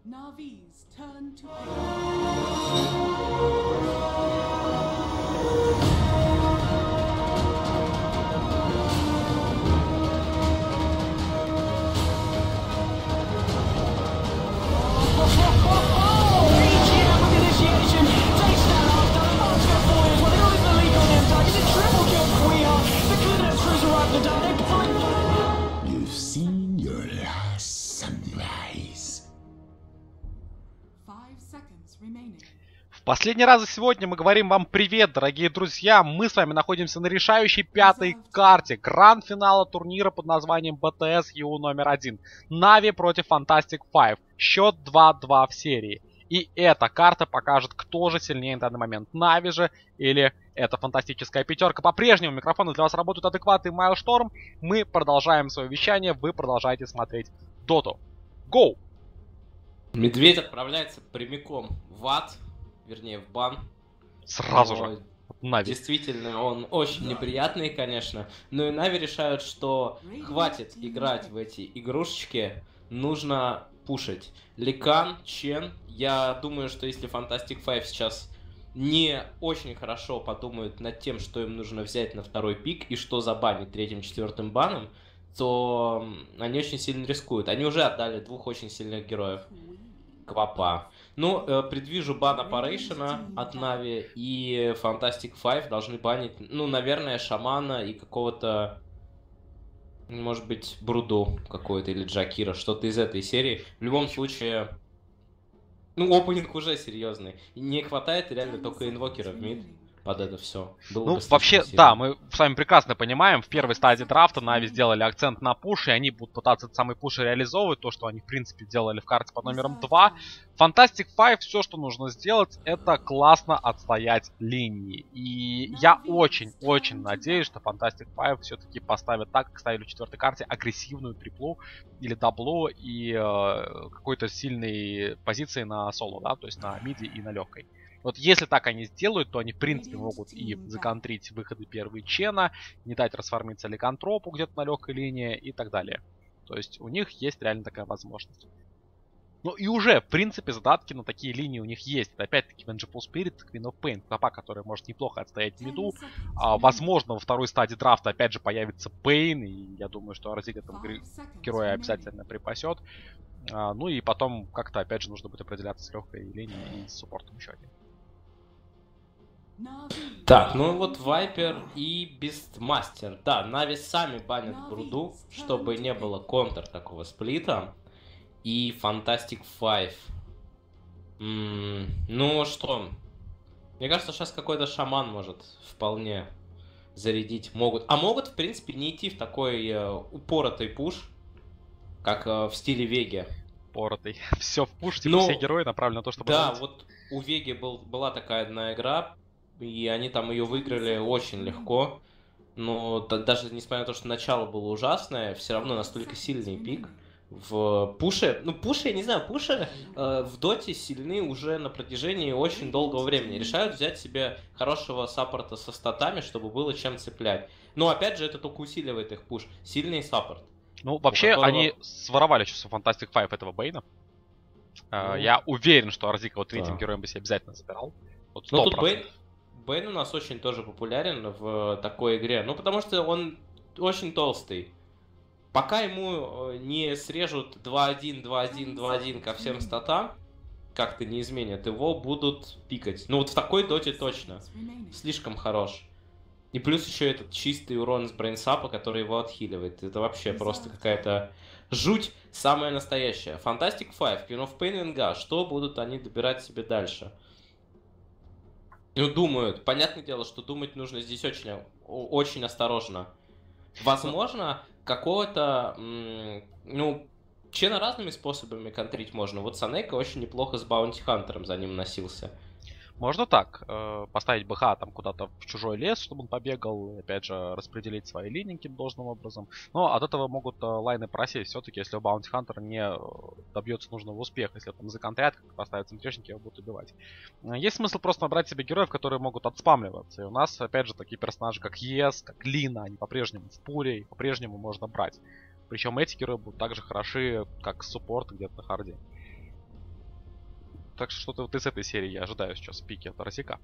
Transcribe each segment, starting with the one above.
Navi's turn to You've seen your last sunrise. 5 seconds remaining. В последний раз за сегодня мы говорим вам привет, дорогие друзья. Мы с вами находимся на решающей пятой карте гранд-финала турнира под названием BTS EU номер 1. Нави против Fantastic Five. Счет 2-2 в серии. И эта карта покажет, кто же сильнее на данный момент. Нави же или эта фантастическая пятерка. По-прежнему микрофоны для вас работают адекватный Майлшторм. Мы продолжаем свое вещание. Вы продолжаете смотреть Доту. Go! Медведь отправляется прямиком в ад, вернее в бан. Сразу Но же. Нави. Действительно, он очень неприятный, конечно. Но и Нави решают, что хватит играть в эти игрушечки, нужно пушить. Ликан, Чен, я думаю, что если Fantastic Five сейчас не очень хорошо подумают над тем, что им нужно взять на второй пик и что забанить третьим-четвертым баном, то они очень сильно рискуют. Они уже отдали двух очень сильных героев. Квапа. Ну, предвижу бан Аппарейшена от Нави, и Fantastic Five должны банить, ну, наверное, Шамана и какого-то, может быть, Бруду какой-то или Джакира, что-то из этой серии. В любом случае, ну, опенинг уже серьезный. И не хватает реально только инвокера в мид под это все. Ну, вообще, да, мы с вами прекрасно понимаем, в первой стадии драфта Нави сделали акцент на пуш, и они будут пытаться этот самый пуш реализовывать, то, что они, в принципе, делали в карте под номером 2. Fantastic Five, все, что нужно сделать, это классно отстоять линии. И я очень-очень надеюсь, что Fantastic Five все-таки поставят так, как ставили в четвертой карте, агрессивную триплу или даблу и какой-то сильной позиции на соло, да, то есть на миди и на легкой. Вот если так они сделают, то они, в принципе, могут и законтрить выходы первые Чена, не дать расформиться Ликантропу где-то на легкой линии и так далее. То есть у них есть реально такая возможность. Ну и уже, в принципе, задатки на такие линии у них есть. Это опять-таки Vengeful Spirit, Queen of Pain, Папа, который может неплохо отстоять миду. Возможно, во второй стадии драфта опять же появится Пейн, и я думаю, что Арзик этого героя обязательно припасет. Ну и потом как-то опять же нужно будет определяться с легкой линией и с суппортом еще один. Так, ну вот Вайпер и Бистмастер. Да, Нави сами банят Бруду, чтобы не было контр такого сплита. И Fantastic Five. Ну что, мне кажется, сейчас какой-то шаман может вполне зарядить. Могут. А могут, в принципе, не идти в такой упоротый пуш, как в стиле Веги. Упоротый. Все в пуш, типа все герои направлены на то, чтобы... Да, вот у Веги была такая одна игра, и они там ее выиграли очень легко. Но даже несмотря на то, что начало было ужасное, все равно настолько сильный пик. В пуше, ну пуши, я не знаю, пуши в доте сильны уже на протяжении очень долгого времени. Решают взять себе хорошего саппорта со статами, чтобы было чем цеплять. Но опять же, это только усиливает их пуш. Сильный саппорт. Ну, вообще, которого... они своровали сейчас у Fantastic Five этого Бейна. Я уверен, что Арзика вот третьим героем бы себе обязательно забирал. Вот 100%. Ну, тут Бейн у нас очень тоже популярен в такой игре. Ну, потому что он очень толстый. Пока ему не срежут 2-1, 2-1, 2-1 ко всем статам, как-то не изменят, его будут пикать. Ну вот в такой доте точно. Слишком хорош. И плюс еще этот чистый урон с брейнсапа, который его отхиливает. Это вообще просто какая-то жуть самая настоящая. Fantastic Five, Queen of Pain, Венга. Что будут они добирать себе дальше? Ну, думают. Понятное дело, что думать нужно здесь очень, очень осторожно. Возможно, какого-то, ну, Чена разными способами контрить можно. Вот Санейка очень неплохо с Баунти Хантером за ним носился. Можно так, поставить БХ там куда-то в чужой лес, чтобы он побегал, и опять же распределить свои линии каким должным образом. Но от этого могут лайны просесть все-таки, если Баунти Хантер не добьется нужного успеха. Если там законтрят, как поставят МТшники, его будут убивать. Есть смысл просто набрать себе героев, которые могут отспамливаться. И у нас, опять же, такие персонажи, как ЕС, как Лина, они по-прежнему в пуле, и по-прежнему можно брать. Причем эти герои будут так же хороши, как суппорт где-то на харде. Так что что-то вот из этой серии я ожидаю сейчас пики от Росика.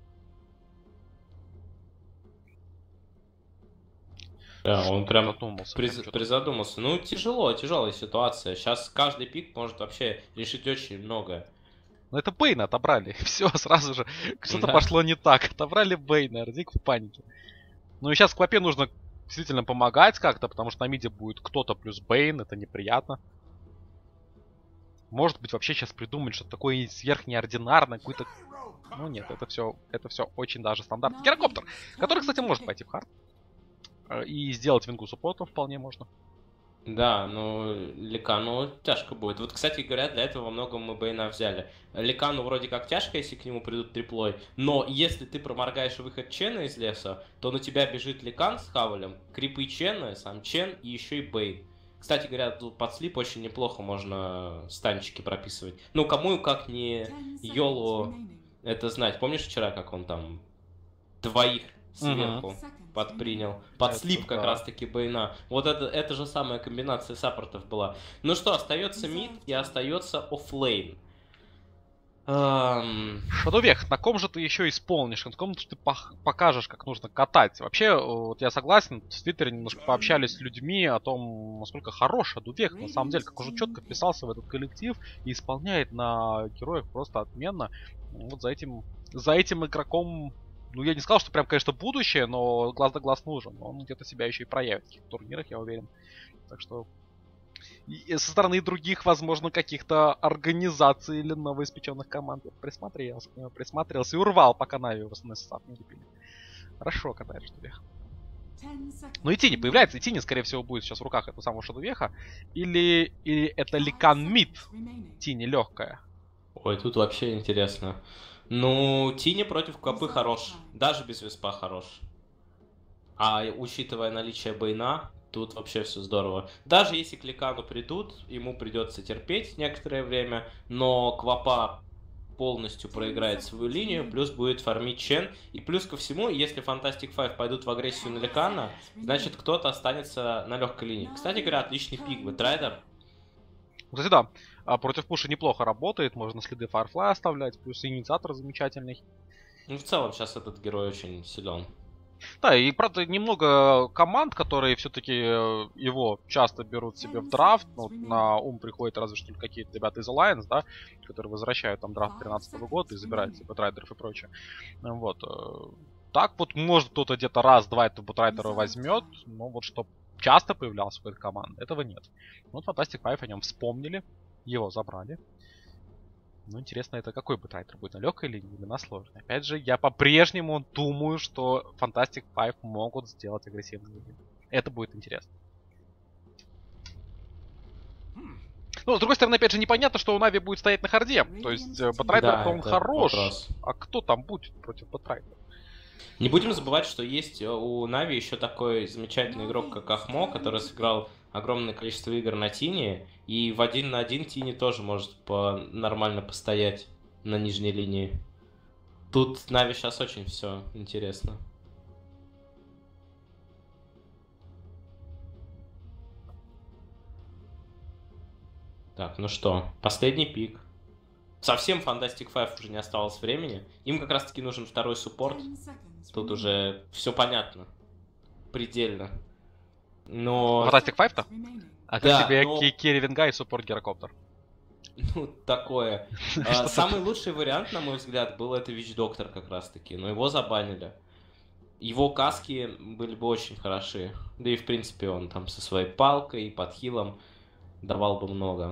Да, он прям Задумался. призадумался. Ну, тяжелая ситуация. Сейчас каждый пик может вообще решить очень многое. Ну это Бейна отобрали. Все, сразу же что-то Да. пошло не так. Отобрали Бейна, Росик в панике. Ну и сейчас Квапе нужно действительно помогать как-то, потому что на миде будет кто-то плюс Бейн, это неприятно. Может быть, вообще сейчас придумать что-то такое сверхнеординарное, какой-то... Ну нет, это все очень даже стандартно. Гирокоптер, который, кстати, может пойти в хард. И сделать вингу суппортом вполне можно. Да, ну, Ликану тяжко будет. Вот, кстати говоря, для этого во многом мы Бейна взяли. Ликану вроде как тяжко, если к нему придут триплой, но если ты проморгаешь выход Чена из леса, то на тебя бежит Ликан с Хавалем, крипы Чена, сам Чен и еще и Бейн. Кстати говоря, тут под слип очень неплохо можно станчики прописывать. Ну, кому как не Йолу это знать. Помнишь вчера, как он там двоих сверху подпринял? Под Это слип как да. раз таки Бейна. Вот это же самая комбинация саппортов была. Ну что, остается мид и остается оффлейн. Шадовех, на ком же ты еще исполнишь? На ком же ты покажешь, как нужно катать? Вообще, вот я согласен, в Твиттере немножко пообщались с людьми о том, насколько хорош Шадовех, на самом деле, как уже четко вписался в этот коллектив и исполняет на героях просто отменно. Вот за этим игроком, ну я не сказал, что прям, конечно, будущее, но глаз да глаз нужен. Он где-то себя еще и проявит в каких-то турнирах, я уверен. Так что... И со стороны других, возможно, каких-то организаций или новоиспеченных команд я присмотрелся к нему, присмотрелся и урвал, пока Нави в основной состав не купили. Хорошо катает Шадовех. Ну и Тини появляется, и Тини, скорее всего, будет сейчас в руках этого самого Шадовеха. Или это Ликан Мид. Тини легкая. Ой, тут вообще интересно. Ну, Тини против Квапы хорош. Даже без Веспа хорош. А учитывая наличие Бейна, тут вообще все здорово. Даже если к Ликану придут, ему придется терпеть некоторое время, но Квапа полностью проиграет свою линию, плюс будет фармить Чен. И плюс ко всему, если Fantastic Five пойдут в агрессию на Ликана, значит кто-то останется на легкой линии. Кстати говоря, отличный пик Бэтрайдер. Кстати, да, против пуша неплохо работает, можно следы Firefly оставлять, плюс инициатор замечательный. Ну, в целом, сейчас этот герой очень силен. Да, и правда немного команд, которые все-таки его часто берут себе в драфт. Ну, на ум приходят разве что какие-то ребята из Alliance, да, которые возвращают там драфт 13 года и забирают себе Бэтрайдеров и прочее. Вот. Так вот, может кто-то где-то раз-два этого Бэтрайдера возьмет, но вот что часто появлялся в этой команде, этого нет. Вот Fantastic Five о нем вспомнили, его забрали. Ну, интересно, это какой Бэтрайдер будет, на легкой линии или на сложной? Опять же, я по-прежнему думаю, что Fantastic Five могут сделать агрессивную линию. Это будет интересно. Ну, с другой стороны, опять же, непонятно, что у Нави будет стоять на харде. То есть, Бэтрайдер, Да, он это хорош, вопрос. а кто там будет против Бэтрайдера? Не будем забывать, что есть у Нави еще такой замечательный игрок, как Ахмо, который сыграл огромное количество игр на Тине, и в 1 на 1 Тини тоже может нормально постоять на нижней линии. Тут Нави сейчас очень все интересно. Так, ну что, последний пик. Совсем Fantastic Five уже не осталось времени. Им как раз таки нужен второй суппорт. Тут уже все понятно. Предельно. Но... Fantastic Five-то? А как Да, тебе но- Керри Винга и суппорт Гирокоптер? Ну, такое. Самый лучший вариант, на мой взгляд, был это Вич-доктор как раз таки. Но его забанили. Его каски были бы очень хороши. Да и в принципе он там со своей палкой и под хилом давал бы много.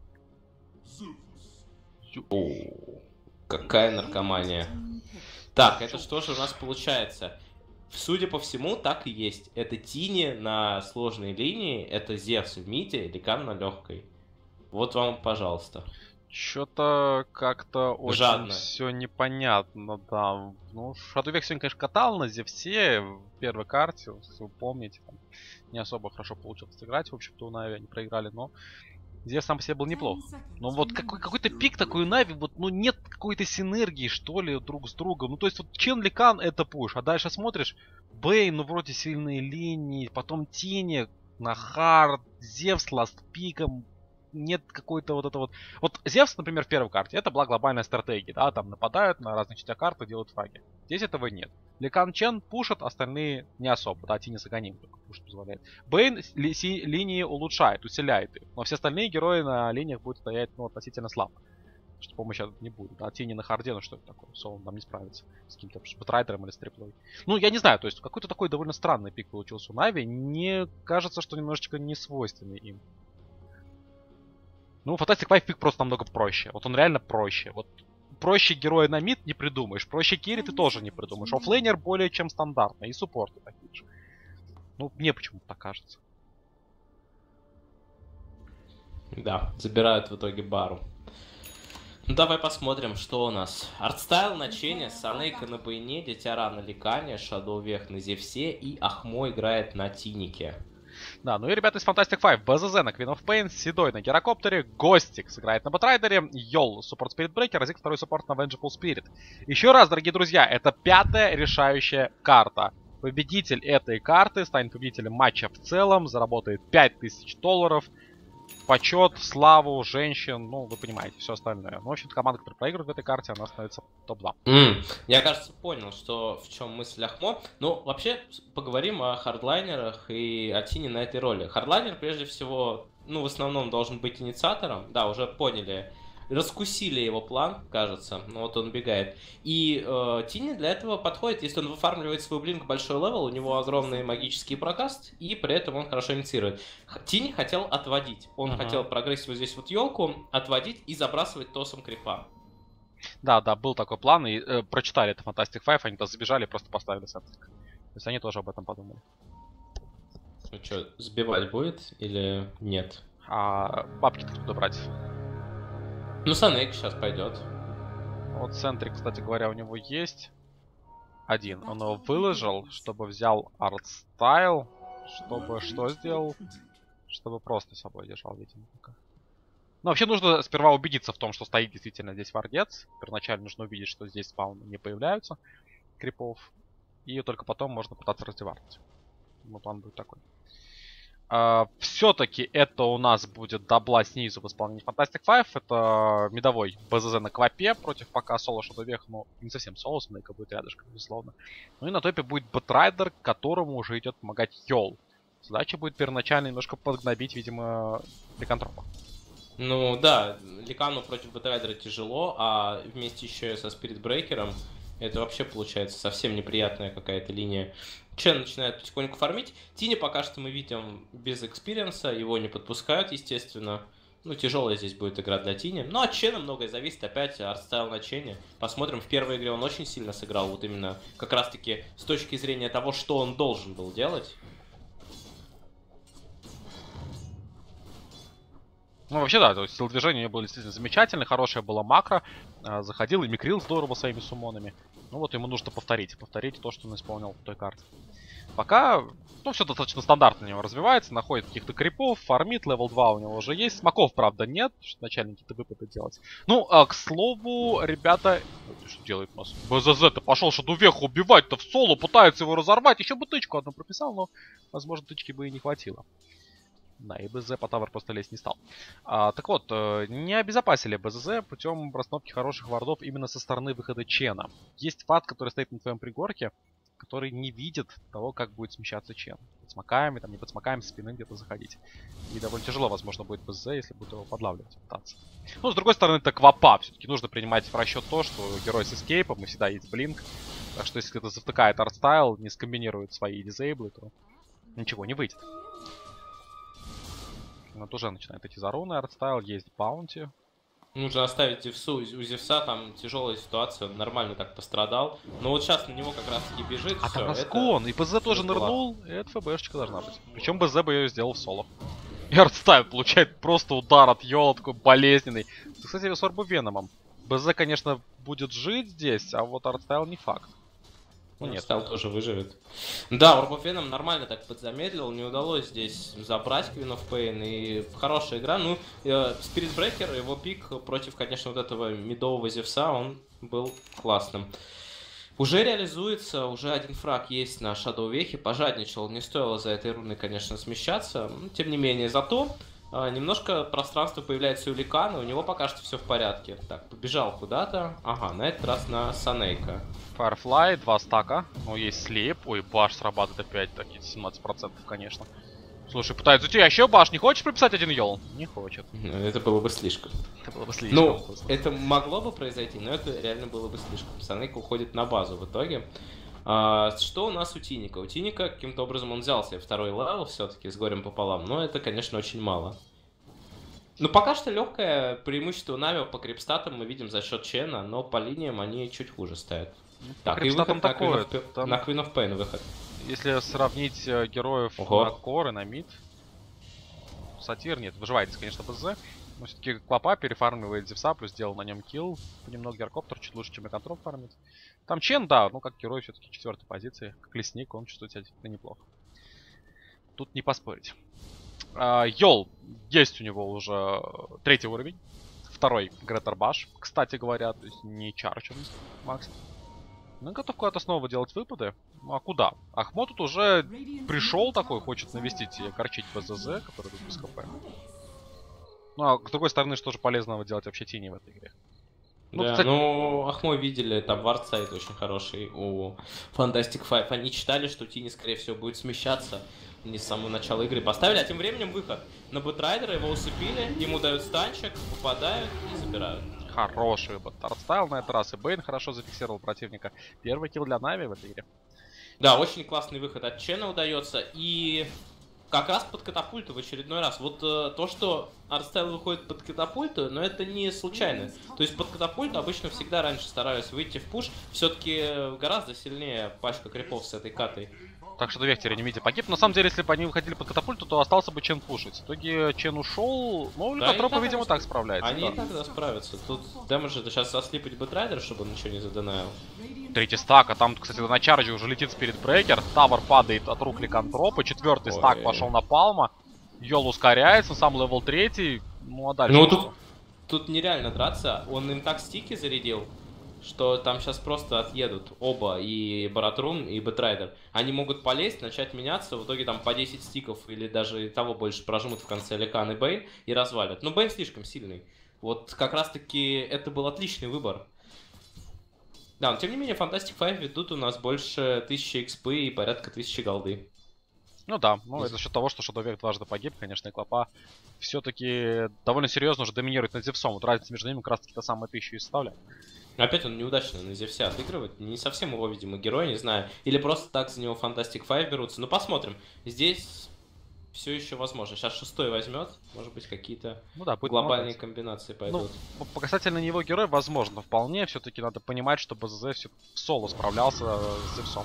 О, какая наркомания. Так, это что же у нас получается? Судя по всему, так и есть. Это Тини на сложной линии, это Зевс в миде, Ликан на легкой. Вот вам, пожалуйста. Что-то как-то очень Жадно. все непонятно, да. Ну, Шадовех сегодня, конечно, катал на Зевсе в первой карте, если вы помните. Там не особо хорошо получилось сыграть, в общем-то, у Нави они проиграли, но Зевс сам по себе был неплох. Но вот какой-то пик такой у Нави, вот, ну, нет какой-то синергии, что ли, друг с другом. Ну, то есть, вот Чен Ликан это пуш, а дальше смотришь, Бэй, ну, вроде сильные линии, потом Тини на хард, Зевс ласт пиком. нет какой-то вот это вот... Вот Зевс, например, в первой карте, это была глобальная стратегия, да, там нападают на разных частях карты, делают фраги. Здесь этого нет. Ликан Чен пушит, остальные не особо, да, Тини Саганим только пушить позволяет. Бейн линии улучшает, усиляет их, но все остальные герои на линиях будут стоять, ну, относительно слабо. Что помощи тут не будет. А Тини на харде, ну что это такое? Солон там не справится с каким-то бэтрайдером или стриплой. Ну, я не знаю, то есть какой-то такой довольно странный пик получился у Нави. Мне кажется, что немножечко не свойственный им. Ну, Fantastic Five пик просто намного проще. Вот он реально проще. Вот проще героя на мид не придумаешь. Проще керри ты тоже не придумаешь. Оффлейнер более чем стандартно. И суппорты такие же. Ну, мне почему-то так кажется. Да, забирают в итоге бару. Ну давай посмотрим, что у нас. Артстайл на Чене, Санейка на Бейне, Дитяра на Ликане, Шадоу Вех на Зевсе и Ахмо играет на Тинике. Да, ну и ребята из Fantastic Five. БЗЗ на Queen of Pain, Седой на Герокоптере, Гостик сыграет на Бэтрайдере, Йол суппорт Spirit Breaker, Разик второй суппорт на Vengeful Spirit. Еще раз, дорогие друзья, это 5-я решающая карта. Победитель этой карты станет победителем матча в целом, заработает $5000. Почет, славу, женщин, ну, вы понимаете, все остальное. Ну, в общем-то, команда, которая проигрывает в этой карте, она становится топ-2. Я, кажется, понял, что в чем мысль Ахмо. Ну, вообще, поговорим о хардлайнерах и о Тине на этой роли. Хардлайнер, прежде всего, ну, в основном должен быть инициатором. Да, уже поняли. Раскусили его план, кажется. Ну, вот он убегает. И Тини для этого подходит, если он выфармливает свой блинк большой левел, у него огромный магический прокаст, и при этом он хорошо инициирует. Тини хотел отводить. Он хотел прогрессить вот здесь вот елку, отводить и забрасывать тосом крипа. Да, был такой план, и прочитали это Fantastic Five, они туда забежали и просто поставили сетинг. То есть они тоже об этом подумали. Ну что, сбивать будет или нет? А бабки-то откуда брать? Ну, Санейк сейчас пойдет. Вот центре, кстати говоря, у него есть один. Он его выложил, чтобы взял артстайл, чтобы что сделал? Чтобы просто собой держал, видимо. Ну, вообще нужно сперва убедиться в том, что стоит действительно здесь вардец. Первоначально нужно увидеть, что здесь спауны не появляются крипов. И только потом можно пытаться раздевать. Ну, план будет такой. Все-таки это у нас будет дабла снизу в исполнении Fantastic Five. Это медовой БЗЗ на Квапе против пока соло Шадоу Вех, но не совсем соло, Снейка будет рядышком, безусловно. Ну и на топе будет Бэтрайдер, которому уже идет помогать Йол. Задача будет первоначально немножко подгнобить, видимо, Ликантропа. Ну да, Ликану против Бэтрайдера тяжело, а вместе еще и со Spirit Breaker'ом это вообще получается совсем неприятная какая-то линия. Чен начинает потихоньку фармить. Тини пока что мы видим без экспириенса, его не подпускают, естественно. Ну, тяжелая здесь будет игра для Тини. Ну, от Чена многое зависит. Опять артстайл на Чене. Посмотрим, в первой игре он очень сильно сыграл. Вот именно как раз-таки с точки зрения того, что он должен был делать. Ну, вообще, да, то есть стил движения у него был действительно замечательный, хорошая была макро, заходил и микрил здорово своими суммонами. Ну вот ему нужно повторить то, что он исполнил в той карте. Пока, ну, все достаточно стандартно у него развивается, находит каких-то крипов, фармит, левел 2 у него уже есть. Смоков, правда, нет, что начальники какие-то выпады делать. Ну, к слову, ребята, что делает у нас? БЗЗ-то пошел Шадоу Веха убивать-то в соло, пытается его разорвать, еще бы тычку одну прописал, но, возможно, тычки бы и не хватило. Да, и БЗ по тавер просто лезть не стал. Так вот, не обезопасили БЗЗ путем расстановки хороших вардов именно со стороны выхода Чена. Есть фат, который стоит на твоем пригорке, который не видит того, как будет смещаться Чен. Под смоками, там не под смоками, со спины где-то заходить. И довольно тяжело, возможно, будет БЗ, если будет его подлавливать пытаться. Ну, с другой стороны, это Квапа. Все-таки нужно принимать в расчет то, что герой с эскейпом, и всегда есть блинк. Так что если кто-то завтыкает артстайл, не скомбинирует свои дизейблы, то ничего не выйдет. Вот уже начинает идти за руны, артстайл, есть баунти. Нужно оставить Зевсу. У Зевса там тяжелая ситуация, он нормально так пострадал. Но вот сейчас на него как раз таки бежит. А там раскон, и БЗ тоже нырнул, и это ФБшечка должна быть. Причем БЗ бы ее сделал в соло. И артстайл получает просто удар от Йола, такой болезненный. Кстати, с Орбу Веномом. БЗ, конечно, будет жить здесь, а вот артстайл не факт. Ну, нет, Артстайл тоже выживет. Да, Orb of Venom нормально так подзамедлил, не удалось здесь забрать Queen of Pain, и хорошая игра. Ну, Spirit Breaker, его пик против, конечно, вот этого медового Зевса, он был классным. Уже реализуется, уже один фраг есть на Шадоу Вехе, пожадничал, не стоило за этой руной, конечно, смещаться. Тем не менее, зато Немножко пространства появляется у Ликана, у него пока что все в порядке. Так, побежал куда-то. Ага, на этот раз на Санейка. Firefly, 2 стака. Ну, есть слип. Ой, баш срабатывает опять, так, 17%, конечно. Слушай, пытается уйти, а еще баш. Не хочешь прописать один йол? Не хочет. Это было бы слишком. Это было бы слишком. Ну, это могло бы произойти, но это реально было бы слишком. Санейка уходит на базу в итоге. Что у нас у Тиника? У Тиника каким-то образом он взял себе второй левел все-таки с горем пополам, но это, конечно, очень мало. Ну, пока что легкое преимущество Нави по крипстатам мы видим за счет Чена, но по линиям они чуть хуже стоят. Так, и выход на такое, на Queen of Pain выход. Если сравнить героев на Кор и на мид, Сатир нет, выживается, конечно, БЗ. Но все-таки Клопа перефармливает Зевса, плюс сделал на нем килл. Понемногу Геркоптер чуть лучше, чем и Контрол фармит. Там Чен, да, ну как герой все-таки 4-й позиции. Как лесник, он чувствует себя неплохо. Тут не поспорить. Йол, есть у него уже 3-й уровень. 2-й Гретер Баш, кстати говоря, то есть не чарчен Макс. Ну, готов куда-то снова делать выпады. Ну а куда? Ахмо тут уже пришел такой, хочет навестить и огорчить БЗЗ, который тут без КП. Ну, а с другой стороны, что же полезного делать вообще Тини в этой игре? Ну, да, кстати... ну, Ахмо видели, там вардсайт очень хороший у Fantastic Five. Они читали, что Тини, скорее всего, будет смещаться не с самого начала игры. Поставили, а тем временем выход. На Бэтрайдера его усыпили, ему дают станчик, попадают и забирают. Хороший выбор. Артстайл на этот раз, и Бейн хорошо зафиксировал противника. Первый килл для Нави в этой игре. Да, очень классный выход от Чена удается, и как раз под катапульту в очередной раз. Вот то, что Артстайл выходит под катапульту, но это не случайно. То есть под катапульту обычно всегда раньше старались выйти в пуш. Все-таки гораздо сильнее пачка крипов с этой катой. Так что Вектере не видите погиб. На самом деле, если бы они выходили под катапульту, то остался бы Чен пушить. В итоге Чен ушел, но Ликотропа, да, видимо, так справляется. Они и тогда справятся. Тут дэмэдж это сейчас заслипать Бэтрайдер, чтобы он ничего не задонаил. 3-й стак, а там, кстати, на чарджи уже летит Спиритбрейкер. Тавер падает от рук Ликантропа. 4-й стак пошел на Палма. Йол ускоряется, сам левел 3. Ну а дальше. Ну тут нереально драться. Он им так стики зарядил, что там сейчас просто отъедут оба, и Баратрун, и Бэтрайдер. Они могут полезть, начать меняться, в итоге там по 10 стиков или даже и того больше прожмут в конце Ликан и Бейн и развалят. Но Бейн слишком сильный. Вот как раз таки это был отличный выбор. Да, но тем не менее Fantastic Five ведут у нас больше 1000 XP и порядка 1000 голды. Ну да, ну это за счет того, что Шадовек дважды погиб, конечно, и Клопа все-таки довольно серьезно уже доминирует над Зевсом. Вот разница между ними как раз таки та самая 1000 и составляет. Опять он неудачно на Зевсе отыгрывает. Не совсем его, видимо, герой, не знаю. Или просто так за него Fantastic Five берутся. Ну, посмотрим. Здесь все еще возможно. Сейчас 6-й возьмет. Может быть, какие-то глобальные комбинации пойдут. Ну, касательно него герой, возможно, вполне. Все-таки надо понимать, что БЗЗ все в соло справлялся с Зевсом.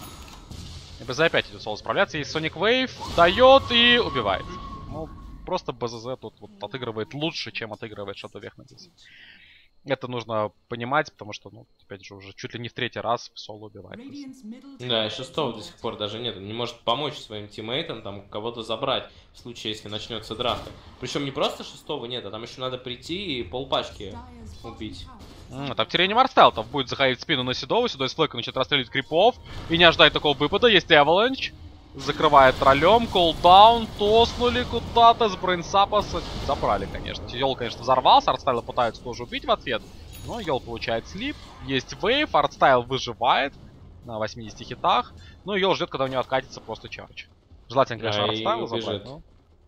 И БЗ опять идет соло справляться. И Sonic Wave дает и убивает. Ну, просто БЗЗ тут вот отыгрывает лучше, чем отыгрывает Шадовек на Зевсе. Это нужно понимать, потому что, ну, опять же, уже чуть ли не в 3-й раз в соло убивает. Да, и 6-го до сих пор даже нет. Он не может помочь своим тиммейтам, там, кого-то забрать, в случае, если начнется драфт. Причем не просто 6-го нет, а там еще надо прийти и полпачки убить. Там Тирениум Артстайл будет заходить в спину на Седову, Седой с флэка начинает расстреливать крипов. И не ожидает такого выпада, есть Эваланч. Закрывает троллем, колдаун, тоснули куда-то, с брейнсапа забрали, конечно. Йол, конечно, взорвался, Артстайла пытаются тоже убить в ответ, но Йол получает слип, есть вейв, Артстайл выживает на 80 хитах, ну и Йол ждет, когда у него откатится просто чардж. Желательно, конечно, Артстайла забрать, но...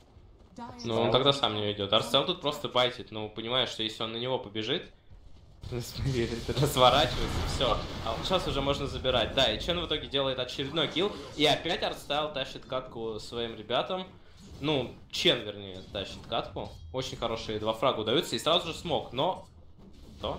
Ну, он тогда сам не уйдет. Артстайл тут просто байтит, ну, понимаешь, что если он на него побежит, разворачивается, все. А вот сейчас уже можно забирать. Да, и Чен в итоге делает очередной килл. И опять Артстайл тащит катку своим ребятам. Ну, Чен, вернее, тащит катку. Очень хорошие 2 фрага удаются. И сразу же смог, но... Кто?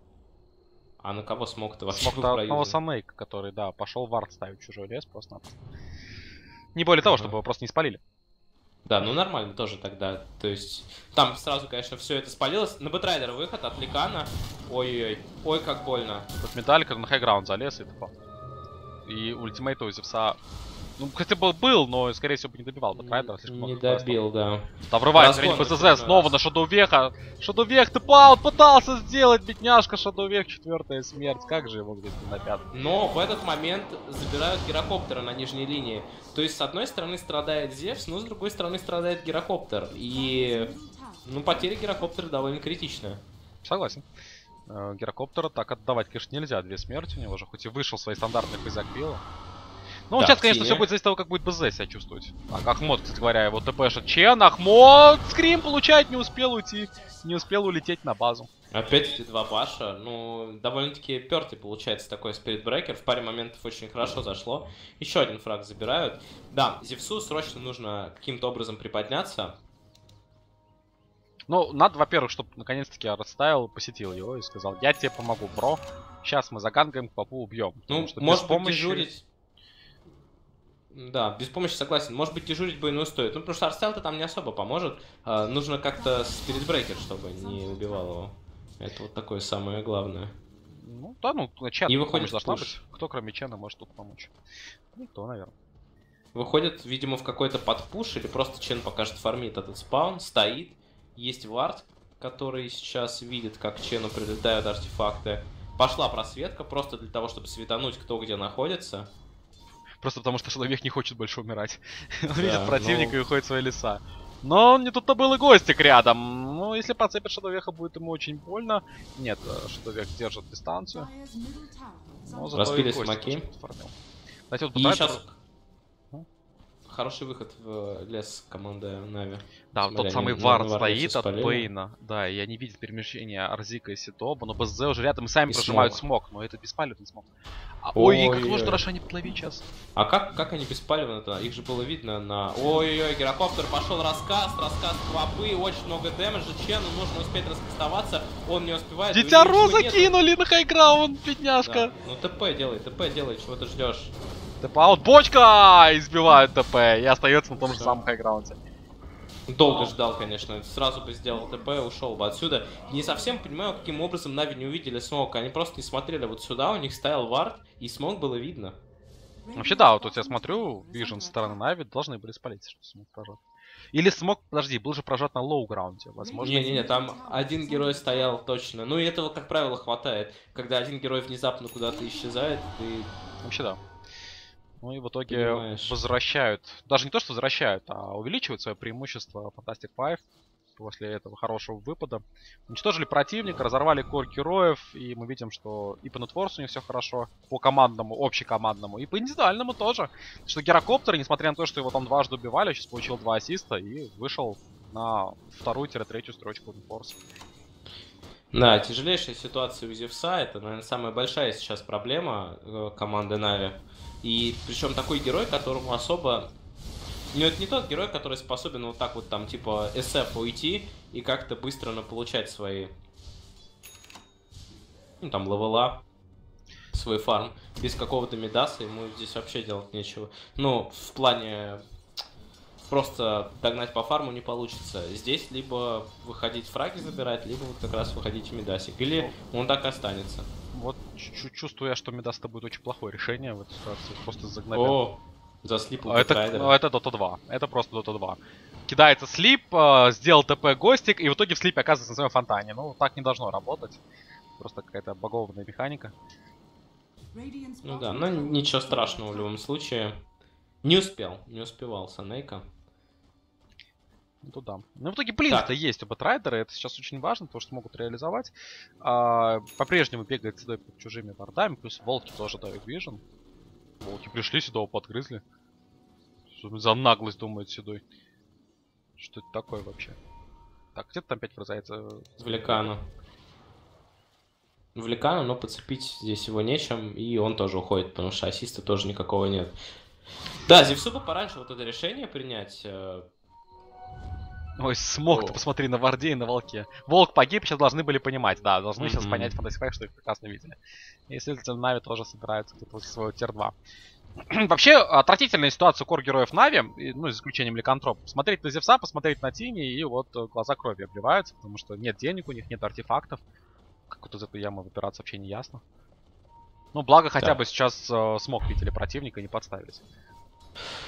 А на кого смог-то вообще? Смог на одного Санейка, который, да, пошел вард ставить чужой лес просто-напросто. Не более того, чтобы его просто не спалили. Да, ну нормально тоже тогда. То есть, там сразу, конечно, все это спалилось. На Бэтрайдера выход от Ликана. Ой-ой-ой. Ой, как больно. Тут Металлика на хайграунд залез и тупо. И ультимейта у Зевса Ну, хотя бы был, но, скорее всего, бы не добивал бы Трайдера. Не добил, да. Там врывается Разгон БЗЗ очередной снова раз. на Шадоувеха. Шадоувех тэп-аут пытался сделать, бедняжка Шадоувех, 4-я смерть. Как же его где-то на 5-м. Но в этот момент забирают гирокоптера на нижней линии. То есть, с одной стороны страдает Зевс, но с другой стороны страдает гирокоптер. И, ну, потеря гирокоптера довольно критичная. Согласен. Гирокоптера так отдавать, конечно, нельзя. 2 смерти у него же, хоть и вышел свои стандартные фейзак-билла. Ну, Так, сейчас, конечно, Тиня. все будет зависеть от того, как будет БЗ себя чувствовать. Так, Ахмод, кстати говоря, его ТПшит Чен. Ахмод скрим получает, не успел уйти. Не успел улететь на базу. Опять эти два баша. Ну, довольно-таки пёртый получается такой спиритбрекер. В паре моментов очень хорошо зашло. Еще один фраг забирают. Да, Зевсу срочно нужно каким-то образом приподняться. Ну, надо, во-первых, чтобы наконец-таки Артстайл посетил его и сказал: я тебе помогу, бро. Сейчас мы загангаем, Папу убьем. Ну, что может без быть, помощи... дежурить... Да, без помощи согласен. Может быть, дежурить бы и не стоит. Ну, потому что Арстайл-то там не особо поможет. Нужно как-то спиритбрекер, чтобы не убивал его. Это вот такое самое главное. Ну, да, ну, Чен И помощь выходит должна пуш. быть. Кто, кроме Чена, может тут помочь? Никто, наверное. Выходит, видимо, в какой-то подпуш, или просто Чен пока что фармит этот спаун, стоит. Есть вард, который сейчас видит, как Чену прилетают артефакты. Пошла просветка, просто для того, чтобы светануть, кто где находится. Просто потому, что человек не хочет больше умирать. Он Да, видит противника ну- и уходит в свои леса. Но не тут-то был и Гостик рядом. Ну, если подцепит Шадовеха, будет ему очень больно. Нет, Шадовех держит дистанцию. Dire's middle tower is Но under зато Распили и Гостик смоки. очень подфармил. Кстати, вот И Трайдер- сейчас хороший выход в лес команды Нави. Да, вот Смотри, тот самый они вард на варде стоит всё от спалили. Бейна. Да, и они видят перемещение Арзика и Сидоба, но БЗ уже рядом и сами И прожимают смог. смог. Но это беспалевный смог. Ой, как Ой-ой-ой. можно Рошани подловить сейчас? А как они беспалевны-то? Их же было видно на... Ой-ой-ой, гирокоптер пошел рассказ квапы, очень много дэмэджа, Чену нужно успеть раскастоваться, он не успевает. Дитя у него Роза ничего нету. кинули на хайграунд, бедняжка. Да. Ну ТП делай, чего ты ждешь? ТП-аут, бочка! Избивают ТП и остается на том же Всё. самом хайграунде. Долго ждал, конечно, сразу бы сделал ТП, ушел бы отсюда. Не совсем понимаю, каким образом Нави не увидели смог, они просто не смотрели вот сюда, у них стоял вард, и смог было видно. Вообще, да, вот тут я смотрю, вижен со стороны Нави, должны были спалиться, что смог прожать. Или смог, подожди, был же прожат на лоу-граунде, возможно. Не-не-не, там один герой стоял точно. Ну и этого, как правило, хватает. Когда один герой внезапно куда-то исчезает, ты... Вообще, да. Ну и в итоге Понимаешь. возвращают, даже не то, что возвращают, а увеличивают свое преимущество Fantastic Five после этого хорошего выпада. Уничтожили противника, разорвали кор героев, и мы видим, что и по нетворсу у них все хорошо, по командному, общекомандному, и по индивидуальному тоже. Что Гирокоптер, несмотря на то, что его там дважды убивали, сейчас получил 2 ассиста и вышел на 2-3 строчку нетворса. Да, тяжелейшая ситуация у Зевса, это, наверное, самая большая сейчас проблема команды Нави. И причем такой герой, которому особо... Ну, это не тот герой, который способен вот так вот там, типа, SF уйти и как-то быстро получать свои... Ну, там, левела, свой фарм. Без какого-то медаса ему здесь вообще делать нечего. Ну, в плане... Просто догнать по фарму не получится. Здесь либо выходить фраги забирать, либо вот как раз выходить в медасик. Или он так и останется. Вот чувствую я, что Медас-то будет очень плохое решение в этой ситуации, просто загнобил. О, заслипал Это Dota 2. Это просто Dota 2. Кидается слип, сделал ТП Гостик, и в итоге в слипе оказывается на своем фонтане. Ну, так не должно работать. Просто какая-то багованная механика. Radiant's Ну да, bottom но tower ничего is страшного в любом случае. Не успевал Санейка. Ну, да. Ну, в итоге близко Так. есть у Бэтрайдера, это сейчас очень важно, потому что могут реализовать. По-прежнему бегает сюда под чужими вардами, плюс волки тоже дают вижен. Волки пришли сюда, подгрызли. Что за наглость, думает Седой. Что это такое вообще? Так, где-то там опять врезается. В Лекану. Но подцепить здесь его нечем, и он тоже уходит, потому что ассиста тоже никакого нет. Да, Зевсу бы пораньше вот это решение принять. Ой, смог, ты О. посмотри на Варде и на Волке. Волк погиб, сейчас должны были понимать, да, должны сейчас Мгм. понять Fantasy Five, что их прекрасно видели. И, следовательно, Нави тоже собираются где-то возле своего тир-2. Вообще, отвратительная ситуация кор героев Нави, ну, за исключением Ликантропа. Посмотреть на Зевса, посмотреть на Тини, и вот глаза крови обливаются, потому что нет денег у них, нет артефактов. Как вот из этой ямы выбираться вообще не ясно. Ну, благо хотя Да. бы сейчас смог видели противника и не подставились.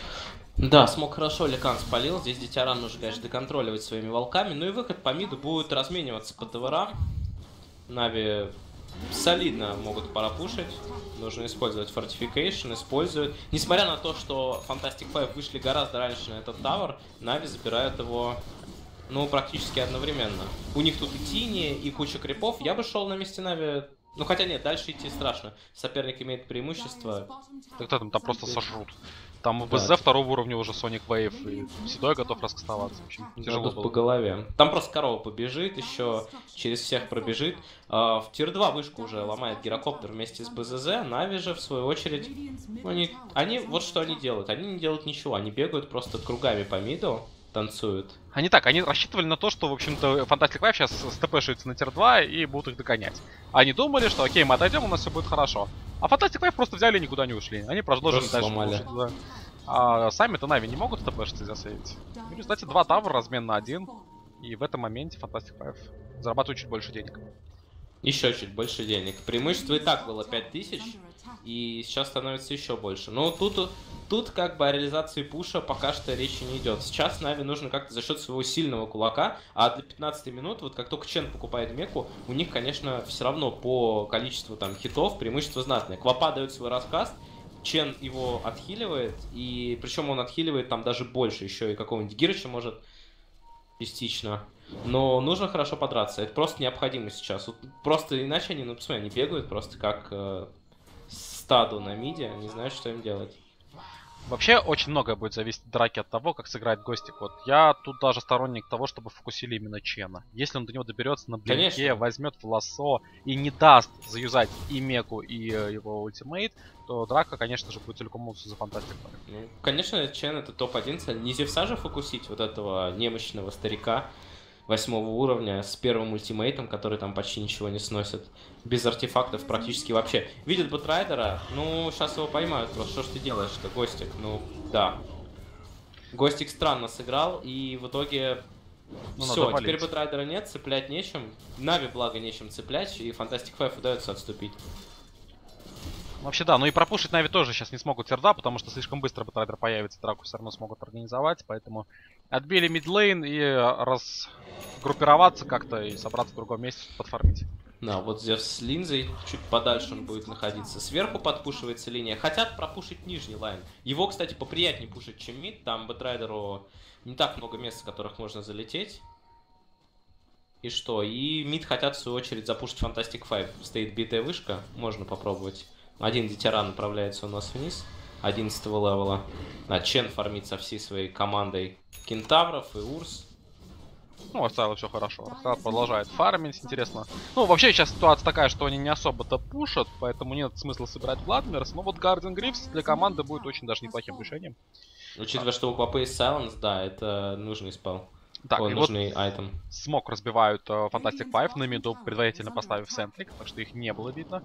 Да, смог хорошо, Ликан спалил. Здесь Дитяран нужно, конечно, доконтроливать своими волками. Ну и выход по миду будет размениваться по ТВРам. Нави солидно могут пропушить. Нужно использовать Fortification, используют. Несмотря на то, что Fantastic Five вышли гораздо раньше на этот тавер, Нави забирают его, ну, практически одновременно. У них тут и Тини, и куча крипов. Я бы шел на месте Нави. Ну, хотя нет, дальше идти страшно. Соперник имеет преимущество. Так там просто сожрут. Там в Да. БЗ второго уровня уже Sonic Wave, и Седой готов раскастоваться. В общем, тяжело Дадут было. по голове. Там просто корова побежит, еще через всех пробежит. В тир 2 вышку уже ломает гирокоптер вместе с БЗЗ. Нави же, в свою очередь, они вот что они делают. Они не делают ничего, они бегают просто кругами по миду, танцуют. Они рассчитывали на то, что, в общем-то, Fantastic Five сейчас стпшится на тир 2 и будут их догонять. Они думали, что окей, мы отойдем, у нас все будет хорошо. А Fantastic Five просто взяли и никуда не ушли. Они продолжили Просто дальше сломали. пушить, да. А сами-то Нави не могут стпшиться и засейвить. В результате 2 тавра, размен на 1. И в этом моменте Fantastic Five зарабатывают чуть больше денег. Еще чуть больше денег. Преимущество и так было 5000, и сейчас становится еще больше. Но тут как бы о реализации пуша пока что речи не идет. Сейчас Нави нужно как-то за счет своего сильного кулака, а до 15 минут, вот как только Чен покупает меку, у них, конечно, все равно по количеству там хитов преимущество знатное. Квапа дает свой раскаст, Чен его отхиливает, и причем он отхиливает там даже больше, еще и какого-нибудь Гирыча может частично. Но нужно хорошо подраться, это просто необходимо сейчас. Вот просто иначе они, ну посмотри, они бегают просто как стадо на миде, не знают, что им делать. Вообще, очень многое будет зависеть от драки от того, как сыграет Гостик. Вот я тут даже сторонник того, чтобы фокусили именно Чена. Если он до него доберется на блинке, Конечно. возьмет в лассо и не даст заюзать и Меку, и его ультимейт, то драка, конечно же, будет целиком за Fantastic Five. Ну, конечно, Чен это топ-1 цель. Не Зевса же фокусить вот этого немощного старика 8 уровня с первым ультимейтом, который там почти ничего не сносит. Без артефактов практически вообще. Видит Бэтрайдера, ну, сейчас его поймают просто. Что ж ты делаешь-то, Гостик? Ну, да. Гостик странно сыграл, и в итоге... Ну, все, надо теперь валить. Бэтрайдера нет, цеплять нечем. Нави, благо, нечем цеплять, и Fantastic Five удается отступить. Вообще да, ну и пропушить Нави тоже сейчас не смогут серда, потому что слишком быстро Бэтрайдер появится, драку все равно смогут организовать, поэтому отбили мидлейн и разгруппироваться как-то и собраться в другом месте, подфармить. Да, вот Зевс с линзой, чуть подальше он будет находиться. Сверху подпушивается линия. Хотят пропушить нижний лайн. Его, кстати, поприятнее пушить, чем мид. Там Бэтрайдеру не так много мест, с которых можно залететь. И что? И мид хотят, в свою очередь, запушить Fantastic Five. Стоит битая вышка, можно попробовать. Один Дитяран направляется у нас вниз. 11 левела. А Чен фармит со всей своей командой кентавров и урс. Ну, оставил все хорошо. Арсенал продолжает фармить, интересно. Ну, вообще сейчас ситуация такая, что они не особо-то пушат, поэтому нет смысла собирать Владмирс. Но вот Guardian Грифс для команды будет очень даже неплохим решением. Учитывая, что у Квапы есть Silence, да, это нужный спел. Так, О, и вот нужный айтем. смог разбивают Fantastic Five на миду, предварительно поставив Сентрик, так что их не было видно.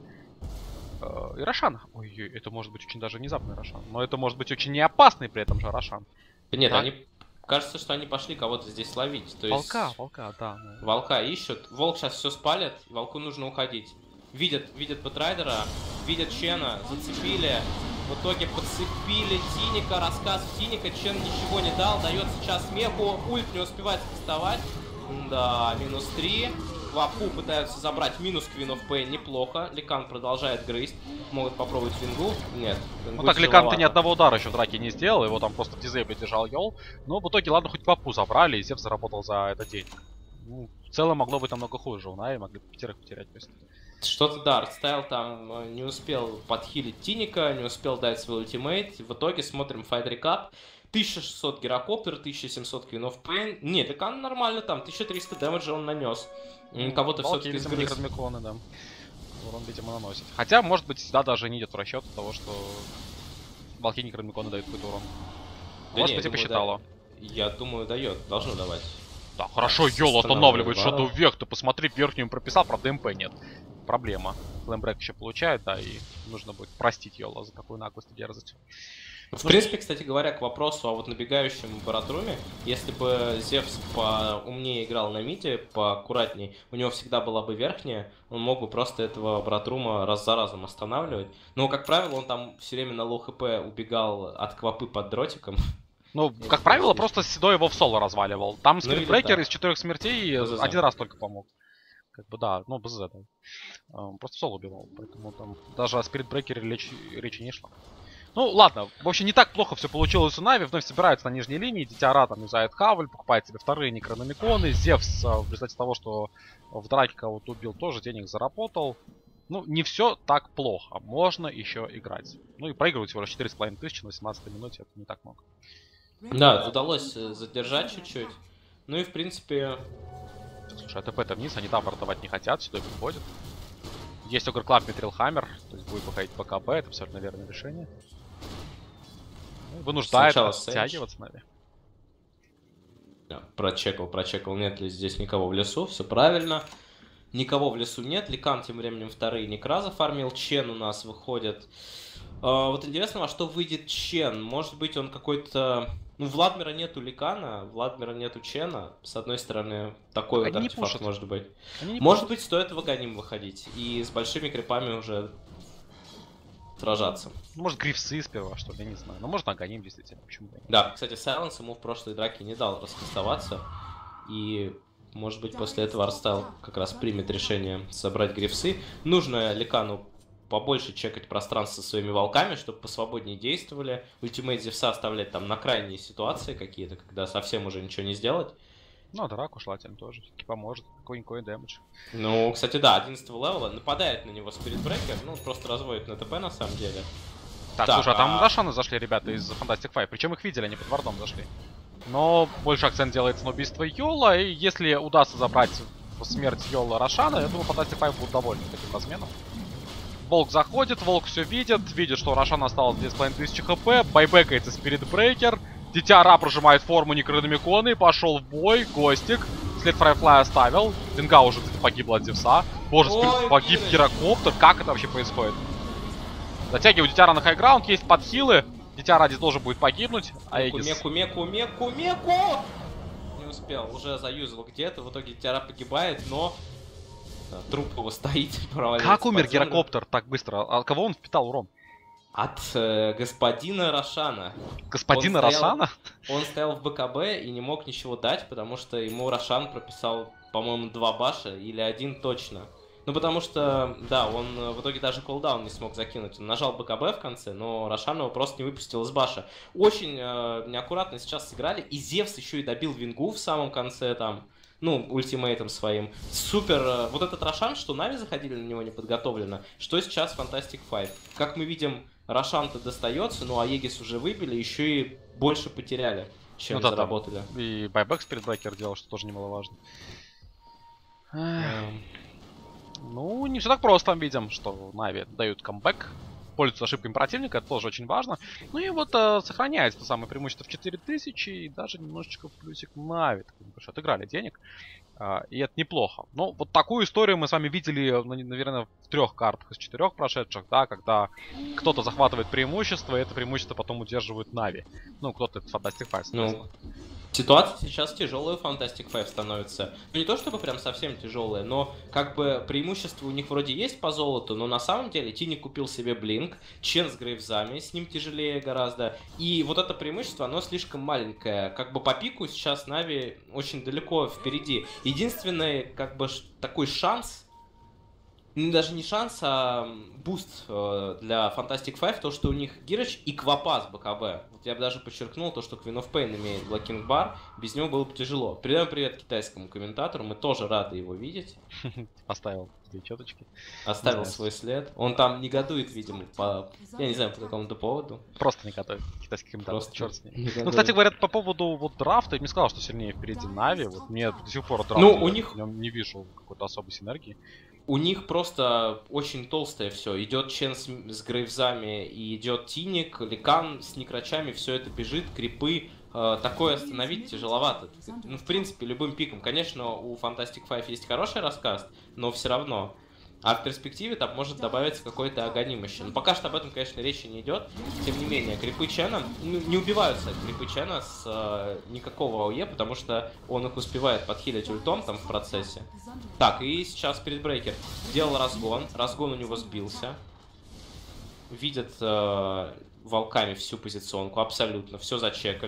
И Рошан. Ой, это может быть очень даже внезапный Рошан. Но это может быть очень неопасный при этом же Рошан. Нет, Да? они... Кажется, что они пошли кого-то здесь ловить. То есть... Волка, да. Волка ищут. Волк сейчас все спалит, волку нужно уходить. Видят Бэтрайдера, видят Чена, зацепили. В итоге подцепили Тиника, рассказ Тиника. Чен ничего не дал, дает сейчас меку. Ульт не успевает кастовать. Да, минус 3. Квапу пытаются забрать, минус Queen of Pain, неплохо. Ликан продолжает грызть. Могут попробовать вингу. Нет. Ну так Ликан-то ни одного удара еще в драке не сделал, его там просто в дизейбле держал Йол. Но в итоге, ладно, хоть Квапу забрали, и Зев заработал за это денег. Ну, в целом могло быть намного хуже, у Нави могли пятерых потерять просто. Что-то, да, Артстайл там не успел подхилить Тиника, не успел дать свой ультимейт. В итоге смотрим файт рекап. 1600 гирокоптер, 1700 Queen of Pain. Нет, Ликан нормально там, 1300 дэмэджа он нанес. Кого-то все-таки сгрыз. Размиконы, да. Урон, видимо, наносит. Хотя, может быть, сюда даже не идет в расчет того, что волки Некромиконы дают какой-то урон. Да Может не, быть, и думаю, посчитала. да. Я думаю, дает, должно давать. Да, хорошо, Йол останавливает Shadow Vect. Ты посмотри, верхнюю прописал, правда МП нет. Проблема. Флэмбрек еще получает, да, и нужно будет простить Йола за такую наглость и дерзость. В принципе, кстати говоря, к вопросу о вот набегающем Баратруме, если бы Зевс поумнее играл на миде, поаккуратнее, у него всегда была бы верхняя, он мог бы просто этого Баратрума раз за разом останавливать. Но, как правило, он там все время на лоу хп убегал от Квапы под дротиком. Ну, как правило, просто Седой его в соло разваливал. Там Ну, или спиритбрекер так. из 4 смертей БЗЗ. один раз только помог. Как бы да, ну БЗ, да. Просто в соло убивал, поэтому там даже о спиритбрекере речи не шло. Ну ладно, в общем, не так плохо все получилось у Нави. Вновь собираются на нижней линии. Дитя там юзает Хавль, покупает себе вторые некрономиконы. Зевс в результате того, что в драке кого-то убил, тоже денег заработал. Ну, не все так плохо. Можно еще играть. Ну и проигрывать всего лишь 4500 на 18 минуте, это не так много. Да, удалось задержать чуть-чуть. Ну и в принципе... Слушай, АТП-то вниз, они там вартовать не хотят, сюда приходят. Есть Огр Клаб, Митрил Хаммер, то есть будет походить по КБ, это абсолютно верное решение. Ну, вынуждает Сначала оттягиваться, наверное. Прочекал, нет ли здесь никого в лесу, все правильно. Никого в лесу нет, Ликан тем временем вторые Некра зафармил, Чен у нас выходит. Вот интересно, во что выйдет Чен? Может быть он какой-то... Ну, Владмира нету Ликана, Владмира нету Чена. С одной стороны, такой вот артефакт может быть. Может быть, стоит в Аганим выходить и с большими крипами уже сражаться. Ну, может, Грифсы сперва, что ли, я не знаю. Ну, может, Аганим, действительно, почему бы. Да, кстати, Сайленс ему в прошлой драке не дал раскастоваться. И, может быть, после этого Арстайл как раз примет решение собрать Грифсы. Нужно Ликану побольше чекать пространство со своими волками, чтобы посвободнее действовали. Ультимейт Зевса оставлять там на крайние ситуации какие-то, когда совсем уже ничего не сделать. Ну, а Драку Шлатель тоже все-таки поможет. Какой-никакой дэмэдж. Ну, кстати, да, 11 левела. Нападает на него Спиритбрекер. Ну, просто разводит на ТП на самом деле. Так, слушай, а там Рошаны зашли ребята из Fantastic Five. Причем их видели, они под вардом зашли. Но больше акцент делается на убийство Йола. И если удастся забрать смерть Йола Рошана, я думаю, Fantastic Five будут довольны таким разменом. Волк заходит, Волк все видит, что Рошан осталось 2500 хп, байбекается Спиритбрекер, Дитя Ра прожимает форму Некрономикона и пошел в бой, Гостик, след Фрайфлай оставил, Динга уже погибла от Зевса, боже, погиб Гирокоптер, как это вообще происходит? Затягиваю Дитя Ра на хайграунд, есть подхилы, Дитя Ра здесь должен будет погибнуть, Меку! Не успел, уже заюзал где-то, в итоге Дитя Ра погибает, но... Труп его стоит. Как умер Гирокоптер так быстро? А кого он впитал урон? От господина Рошана. Господина Рошана? Он стоял в БКБ и не мог ничего дать, потому что ему Рошан прописал, по-моему, 2 баша или 1 точно. Ну, потому что, да, он в итоге даже колдаун не смог закинуть. Он нажал БКБ в конце, но Рошан его просто не выпустил из баша. Очень неаккуратно сейчас сыграли. И Зевс еще и добил Вингу в самом конце там. Ну, ультимейтом своим. Супер. Вот этот Рошан, что Нави заходили на него неподготовленно, что сейчас Fantastic Five. Как мы видим, Рошан-то достается, ну а Егис уже выбили, еще и больше потеряли, чем заработали. И байбэк Спиритбрекер делал, что тоже немаловажно. Ну, не все так просто, видим, что Нави дают камбэк. Пользуются ошибками противника, это тоже очень важно. Ну и вот сохраняется то самое преимущество в 4000 и даже немножечко плюсик Нави. Отыграли денег. И это неплохо. Ну, вот такую историю мы с вами видели, наверное, в 3 картах из 4 прошедших, да, когда кто-то захватывает преимущество, и это преимущество потом удерживают Нави. Ну, кто-то это Fantastic Five, ну, ситуация сейчас тяжелая у Fantastic Five становится. Ну, не то чтобы прям совсем тяжелая, но как бы преимущество у них вроде есть по золоту, но на самом деле Тини купил себе Блинк, Чен с Грейвзами, с ним тяжелее гораздо. И вот это преимущество, оно слишком маленькое. Как бы по пику сейчас Нави очень далеко впереди. Единственный, как бы, такой шанс, ну, даже не шанс, а буст для Fantastic Five, то, что у них Гирыч и Квапа с БКБ. Вот я бы даже подчеркнул то, что Queen of Pain имеет Blocking Bar, без него было бы тяжело. Передаем привет китайскому комментатору, мы тоже рады его видеть. Оставил 2 четочки. Оставил свой след. Он там негодует, видимо, по... Я не знаю, по какому-то поводу. Просто негодует. Китайский комментатор, черт с ним. Негодует. Ну, кстати, говорят, по поводу вот драфта, я не сказал, что сильнее впереди Нави. Вот мне до сих пор драфт, ну, у них... в нем не вижу какой-то особой синергии. У них просто очень толстое все. Идет Чен с Грейвзами, и идет Тиник, Ликан с Некрачами, все это бежит, крипы. Такое остановить тяжеловато. Ну, в принципе, любым пиком. Конечно, у Fantastic Five есть хороший рассказ, но все равно. А в перспективе там может добавиться какой-то Аганим еще. Но пока что об этом, конечно, речи не идет. Тем не менее, крипы Чена не убиваются крипы Чена с никакого АОЕ, потому что он их успевает подхилить ультом там в процессе. Так, и сейчас Спиритбрекер делал разгон. Разгон у него сбился. Видят волками всю позиционку, абсолютно. Все зачекали.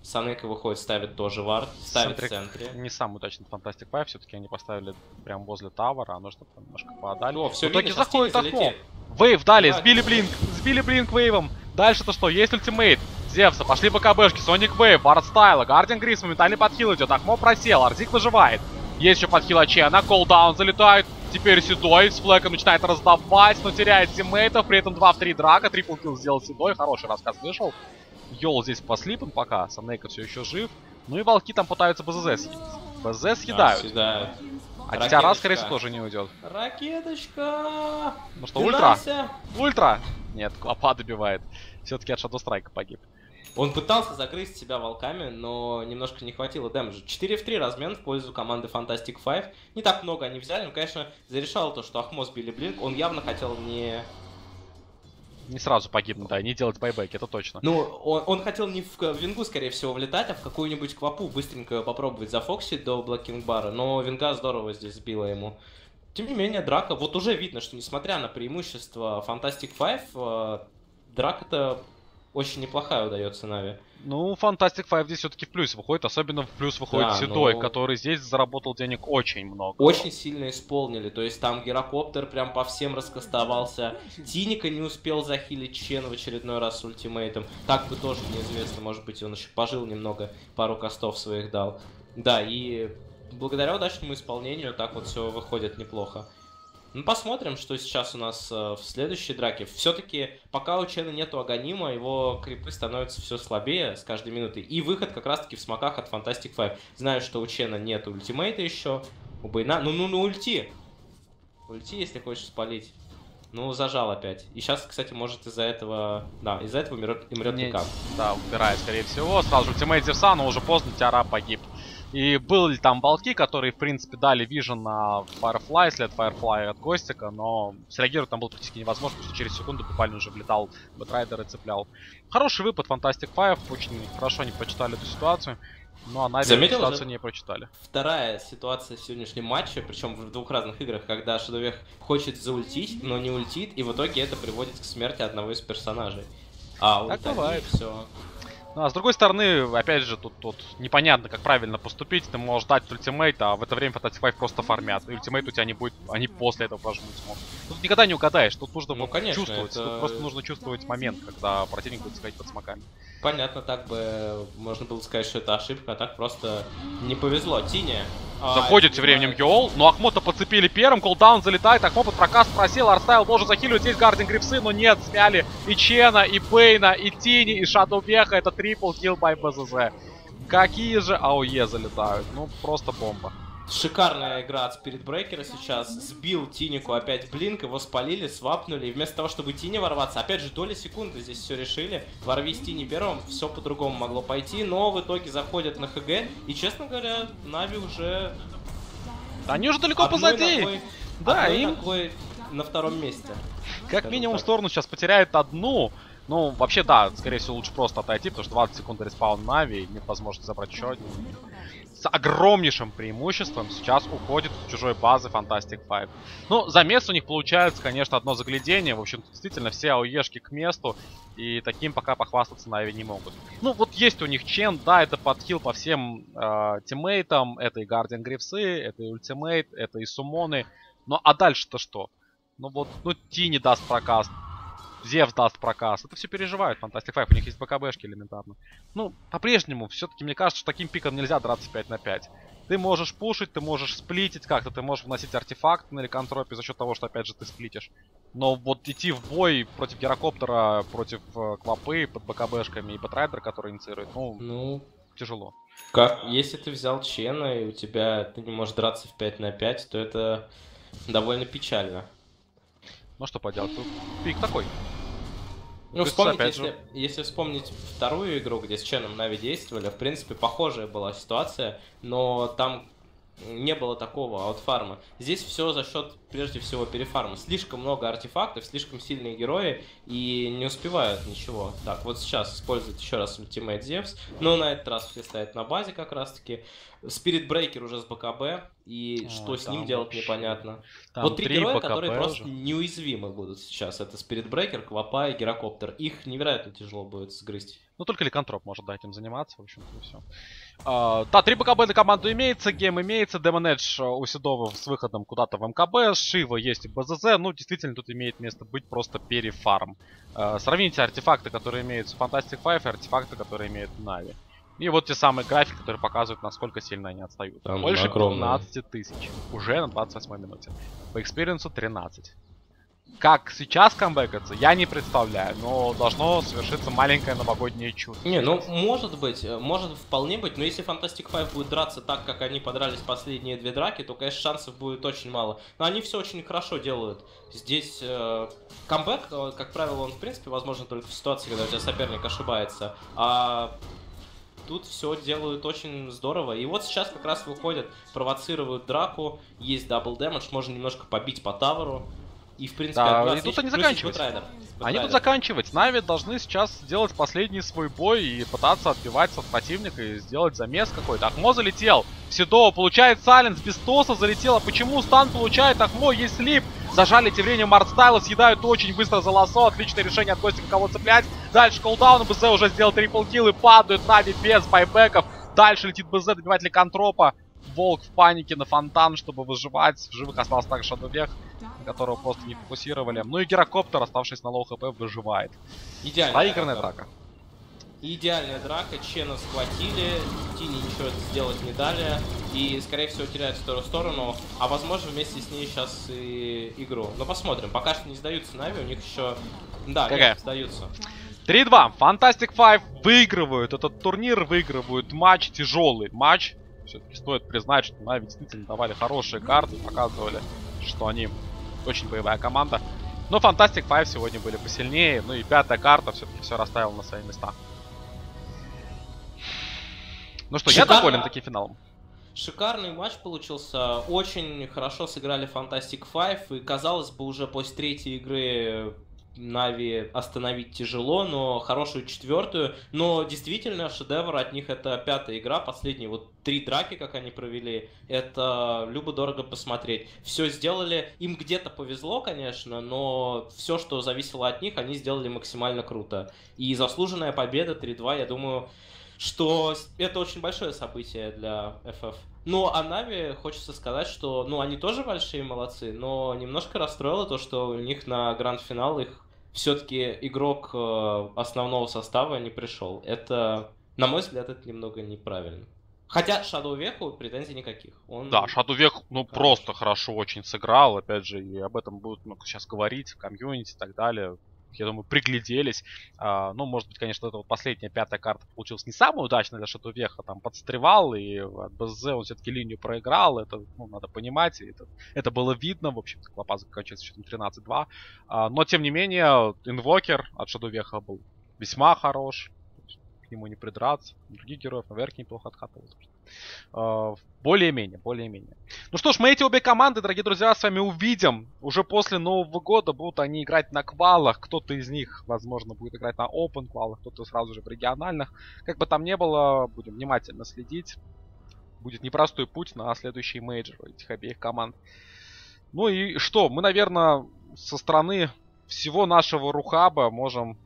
Санека выходит, ставит тоже вард, ставит в центре. Не самый удачный Fantastic Five, все-таки они поставили прям возле тавера, а нужно немножко подали. О, все в итоге видно, заходит сейчас Ахмо. Вейв дали, Да. сбили блинк вейвом. Дальше-то что? Есть ультимейт. Зевса, пошли БКБшки, Соник Вейв, Вард Стайла, Гардиан Грис, моментальный подхил идет, Ахмо просел, Арзик выживает. Есть еще подхил Чена, колдаун залетает. Теперь Седой с флэком начинает раздавать, но теряет тиммейтов. При этом 2 в 3 драка, трипл килл сделал Седой. Хороший рассказ вышел. Йол здесь послипан пока, Санейка все еще жив. Ну и волки там пытаются БЗЗ съесть. БЗ съедают. Съедают. А Титяра, скорее всего, тоже не уйдет. Ракеточка! Ну что, ультра? Ультра? Нет, Клопа добивает. Все-таки от Shadow Strike погиб. Он пытался загрызть себя волками, но немножко не хватило дэмэджа. 4 в 3 размен в пользу команды Fantastic Five. Не так много они взяли, но, конечно, зарешало то, что Ахмо сбили блинк. Он явно хотел не сразу погибнуть, да, не делать байбеки, это точно. Ну, он хотел не в вингу, скорее всего, влетать, а в какую-нибудь квапу быстренько попробовать зафоксить до блокинг бара, но винга здорово здесь сбила ему. Тем не менее, драка, вот уже видно, что несмотря на преимущество Fantastic Five, драка-то очень неплохая удается Нави. Ну, Fantastic Five здесь все-таки в плюс выходит, особенно в плюс выходит Седой, который здесь заработал денег очень много. Очень сильно исполнили, то есть там Гирокоптер прям по всем раскастовался, Тиника не успел захилить Чен в очередной раз с ультимейтом, так бы тоже неизвестно, может быть он еще пожил немного, пару кастов своих дал. Да, и благодаря удачному исполнению так вот все выходит неплохо. Ну, посмотрим, что сейчас у нас в следующей драке. Все-таки, пока у Чена нету Аганима, его крипы становятся все слабее с каждой минутой. И выход как раз-таки в смоках от Fantastic Five. Знаю, что у Чена нет ультимейта еще. У Байна... Ну, ульти! Ульти, если хочешь спалить. Ну, зажал опять. И сейчас, кстати, может из-за этого... Да, из-за этого умрет Ликан. Да, убирает, скорее всего. Сразу же ультимейт Зевса, но уже поздно, Тиара погиб. И были там волки, которые, в принципе, дали вижен на Firefly, след Firefly от Гостика, но среагировать там было практически невозможно, потому что через секунду буквально уже влетал Бэтрайдер и цеплял. Хороший выпад Fantastic Five, очень хорошо они прочитали эту ситуацию, но Нави ситуацию не прочитали. Вторая ситуация в сегодняшнем матче, причем в двух разных играх, когда Шадовех хочет заультить, но не ультит, и в итоге это приводит к смерти одного из персонажей. А так бывает. Все. Ну, а с другой стороны, опять же, тут непонятно, как правильно поступить. Ты можешь дать ультимейт, а в это время Fantastic Five просто фармят. И ультимейт у тебя не будет, они после этого прожмут смог. Тут никогда не угадаешь, тут нужно чувствовать. Тут просто нужно чувствовать момент, когда противник будет сходить под смоками. Понятно, так бы можно было сказать, что это ошибка, а так просто не повезло. Тиня. Заходит тем временем Йол, но Ахмота подцепили первым, колдаун залетает, Ахмо под прокаст просел, Арстайл должен захиливать здесь Гардиан Грипсы, но нет, смяли и Чена, и Бейна, и Тини, и Шадоубеха, это трипл килл бай БЗЗ. Какие же АОЕ залетают, ну просто бомба. Шикарная игра от Спиритбрейкера сейчас. Сбил Тинику опять блинк, его спалили, свапнули. И вместо того, чтобы Тини ворваться, опять же, доли секунды здесь все решили. Ворвись Тини первым, все по-другому могло пойти. Но в итоге заходят на ХГ. И, честно говоря, Нави уже... Они уже далеко позади. Да, им... на втором месте. Как минимум сторону сейчас потеряет одну. Ну, вообще, да, скорее всего, лучше просто отойти, потому что 20 секунд респаун Нави, нет возможности забрать еще один. С огромнейшим преимуществом сейчас уходит с чужой базы Fantastic Five. Ну, замес у них получается, конечно, одно заглядение. В общем, действительно, все АОЕшки к месту. И таким пока похвастаться Нави не могут. Ну, вот есть у них Чен, да, это подхил по всем тиммейтам. Это и Гардиан Грифсы, это и ультимейт, это и суммоны. Ну, а дальше-то что? Ну вот, ну Тини даст прокаст. Зевс даст прокаст. Это все переживают Fantastic Five, у них есть БКБшки элементарно. Ну, по-прежнему, все-таки мне кажется, что таким пиком нельзя драться 5 на 5. Ты можешь пушить, ты можешь сплитить как-то, ты можешь вносить артефакт на реконтропе за счет того, что опять же ты сплитишь. Но вот идти в бой против Гирокоптера, против Квапы под БКБшками и Бэтрайдера, который инициирует, ну, тяжело. Как, если ты взял Чена и у тебя ты не можешь драться в 5 на 5, то это довольно печально. Ну что поделать, тут пик такой. Ну, вспомните, если вспомнить вторую игру, где с Ченом Нави действовали, в принципе, похожая была ситуация, но там не было такого аутфарма. Здесь все за счет, прежде всего, перефарма. Слишком много артефактов, слишком сильные герои и не успевают ничего. Так, вот сейчас используют еще раз ультимейт Зевс, но на этот раз все стоят на базе как раз-таки. Spirit Breaker уже с БКБ, и что с ним делать вообще. непонятно. Там Вот 3 героя, БКБ которые уже. просто неуязвимы будут сейчас. Это Spirit Breaker, Квапа и Гирокоптер. Их невероятно тяжело будет сгрызть. Ну, только Ликантроп может дать им заниматься, в общем-то, и все. Да, 3 БКБ на команду имеется, гейм имеется, Демон Эдж у Седова с выходом куда-то в МКБ, Шива есть и БЗЗ, ну, действительно, тут имеет место быть просто перефарм. Сравните артефакты, которые имеются в Fantastic Five, и артефакты, которые имеют в Нави. И вот те самые графики, которые показывают, насколько сильно они отстают. Там Больше огромное. 15 тысяч. Уже на 28 минуте. По экспириенсу 13. Как сейчас камбэкаться, я не представляю, но должно совершиться маленькое новогоднее чудо. Не, ну может быть, может вполне быть, но если Fantastic Five будет драться так, как они подрались последние 2 драки, то, конечно, шансов будет очень мало. Но они все очень хорошо делают. Здесь камбэк, как правило, он в принципе возможен только в ситуации, когда у тебя соперник ошибается. А тут все делают очень здорово. И вот сейчас как раз выходят, провоцируют драку, есть дабл дэмэдж, можно немножко побить по таверу. И в принципе, Да, и тут они заканчивают. Бэтрайдер. Они будут заканчивать. Нави должны сейчас сделать последний свой бой и пытаться отбиваться от противника и сделать замес какой-то. Ахмо залетел. Седова получает сайленс, без тоса залетела. Почему стан получает Ахмо? Есть слип. Зажали тем временем Артстайла, съедают очень быстро за лосо. Отличное решение от Костика, кого цеплять. Дальше колдаун, БЗ уже сделал трипл килл и падают Нави без байбеков. Дальше летит БЗ добивать Ликантропа. Волк в панике на фонтан, чтобы выживать. В живых остался также Шадовех, которого просто не фокусировали. Ну и Гирокоптер, оставшись на лоу хп, выживает. Проигранная драка. Идеальная драка, Чена схватили, Тини ничего сделать не дали, и, скорее всего, теряют вторую сторону, а, возможно, вместе с ней сейчас и игру. Но посмотрим, пока что не сдаются Нави, у них еще... Да, нет, сдаются. 3-2, Fantastic Five выигрывают этот турнир, выигрывают матч, тяжелый матч. Все-таки стоит признать, что Нави действительно давали хорошие карты, показывали, что они очень боевая команда. Но Fantastic Five сегодня были посильнее, ну и 5-я карта все-таки все расставила на свои места. Ну что, я доволен таким финалом. Шикарный матч получился, очень хорошо сыграли Fantastic Five, и казалось бы уже после 3-й игры Нави остановить тяжело, но хорошую 4-ю, но действительно шедевр от них это 5-я игра, последние вот 3 драки, как они провели, это любо-дорого посмотреть. Все сделали, им где-то повезло, конечно, но все, что зависело от них, они сделали максимально круто. И заслуженная победа 3-2, я думаю, что это очень большое событие для FF. Ну, а Нави, хочется сказать, что, ну, они тоже большие молодцы, но немножко расстроило то, что у них на гранд-финал их все-таки игрок основного состава не пришел. Это, на мой взгляд, это немного неправильно. Хотя Шадоувеху претензий никаких. Да, Шадоувех, ну, просто хорошо очень сыграл. Опять же, и об этом будут много сейчас говорить в комьюнити и так далее. Я думаю, пригляделись. Ну, может быть, конечно, это вот последняя 5-я карта получилась не самая удачная для Шадоувеха. Там подстревал, и от БЗ он все-таки линию проиграл. Это, ну, надо понимать. И это было видно. В общем-то, Клопа заканчивается счетом 13-2. Но, тем не менее, инвокер от Шадоувеха был весьма хорош. К нему не придраться. Других героев наверх неплохо откатывают. Более-менее, более-менее. Ну что ж, мы эти обе команды, дорогие друзья, с вами увидим. Уже после Нового года будут они играть на квалах. Кто-то из них, возможно, будет играть на open квалах, кто-то сразу же в региональных. Как бы там ни было, будем внимательно следить. Будет непростой путь на следующий мейджор этих обеих команд. Ну и что, мы, наверное, со стороны всего нашего Рухаба можем...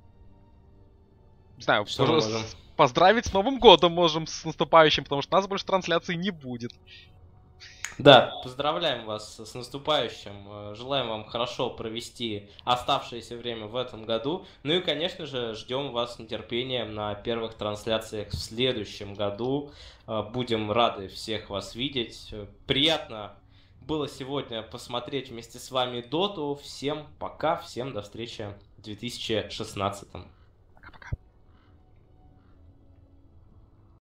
Не знаю, поздравить с Новым годом можем, с наступающим, потому что у нас больше трансляций не будет. Да, поздравляем вас с наступающим. Желаем вам хорошо провести оставшееся время в этом году. Ну и, конечно же, ждем вас с нетерпением на первых трансляциях в следующем году. Будем рады всех вас видеть. Приятно было сегодня посмотреть вместе с вами Доту. Всем пока, всем до встречи в 2016.